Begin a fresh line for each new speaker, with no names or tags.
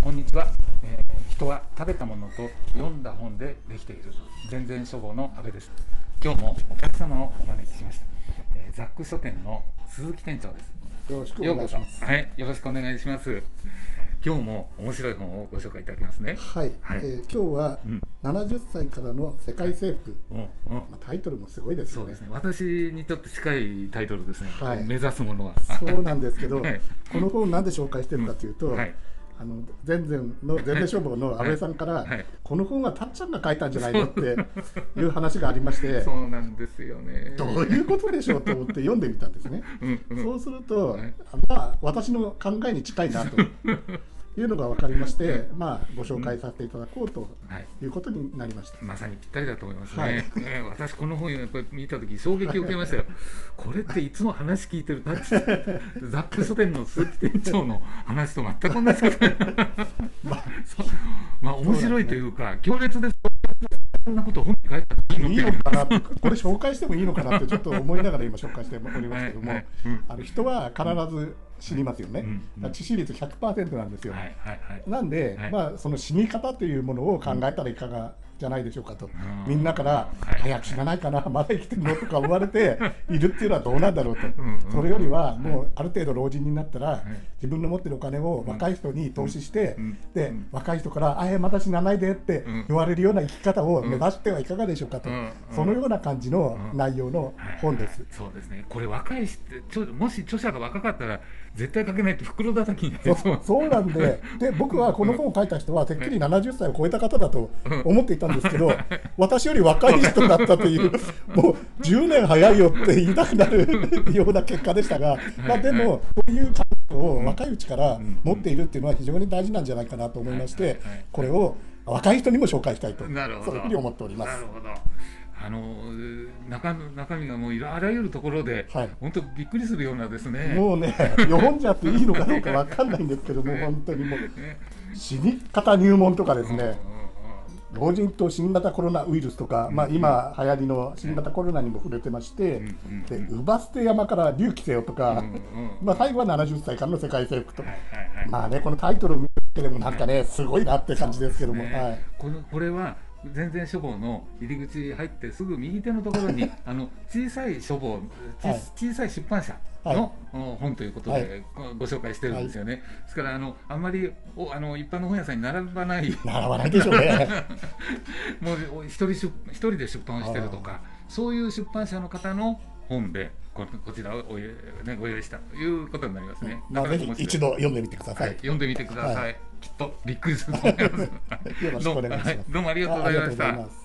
こんにちは、人は食べたものと読んだ本でできている全然書房の阿部です。今日もお客様をお招きしました。ザック書店の鈴木店長です。
よろしくお願いします。
はい、よろしくお願いします。今日も面白い本をご紹介いただきますね。
はい、今日は70歳からの世界征服、タイトルもすごいですよね。
そうですね。私にとって近いタイトルですね。
はい、
目指すものは。
そうなんですけど、
はい、
この本をなんで紹介してるかというと、全然書房の阿部さんから、この本はたっちゃんが書いたんじゃないのっていう話がありまして、
そうなんですよね。
どういうことでしょうと思って読んでみたんですね。そうすると、私の考えに近いなというのが分かりまして、ご紹介させていただこうということになりました。
まさにぴったりだと思いますね。私この本をやっぱり見たとき衝撃を受けましたよ。これっていつも話聞いてるザック書店の鈴木店長の話と全く同じこと面白いというか強烈です。そんなこと本に書いたらいいの
かなこれ紹介してもいいのかなってちょっと思いながら今紹介しておりますけども、人は必ず死にますよね。致死率 100% なんですよ。なんで、その死に方というものを考えたらいかがじゃないでしょうかと。みんなから早く死なないかな、まだ生きてるのとか思われているっていうのはどうなんだろうと。それよりはもうある程度老人になったら自分の持ってるお金を若い人に投資して、で若い人から「まだ死なないで」って言われるような生き方を目指してはいかがでしょうかと。そのような感じの内容の本です。
そうですね。これ若い人、もし著者が若かったら絶対書けないって袋叩きになりそう。
そうなんで、僕はこの本を書いた人はてっきり70歳を超えた方だと思っていたんですけど、私より若い人だったという、もう10年早いよって言いたくなるような結果でしたが、でもこういう感覚を若いうちから持っているっていうのは非常に大事なんじゃないかなと思いまして、これを若い人にも紹介したいと、そういうふうに思っております。
なるほど。中身がもうあらゆるところで、本当びっくりするようなですね。
もうね、読んじゃっていいのかどうかわかんないんですけども、本当にもう死に方入門とかですね、老人と新型コロナウイルスとか、今流行りの新型コロナにも触れてまして、で姥捨て山から隆起せよとか、最後は70歳からの世界征服と、このタイトルを見るだけでもなんかね、すごいなって感じですけども、
これは全然書房の入り口入ってすぐ右手のところに小さい書房、小さい出版社の本ということでご紹介してるんですよね。ですからあんまり一般の本屋さんに並ばない
でしょうね。
もう一人で出版してるとか、そういう出版社の方の本でこちらをご用意したということになりますね。
ぜひ一度読んでみてください。
読んでみてください。きっとびっくりすると思います。
よろしくお願いします。
どうもありがとうございました。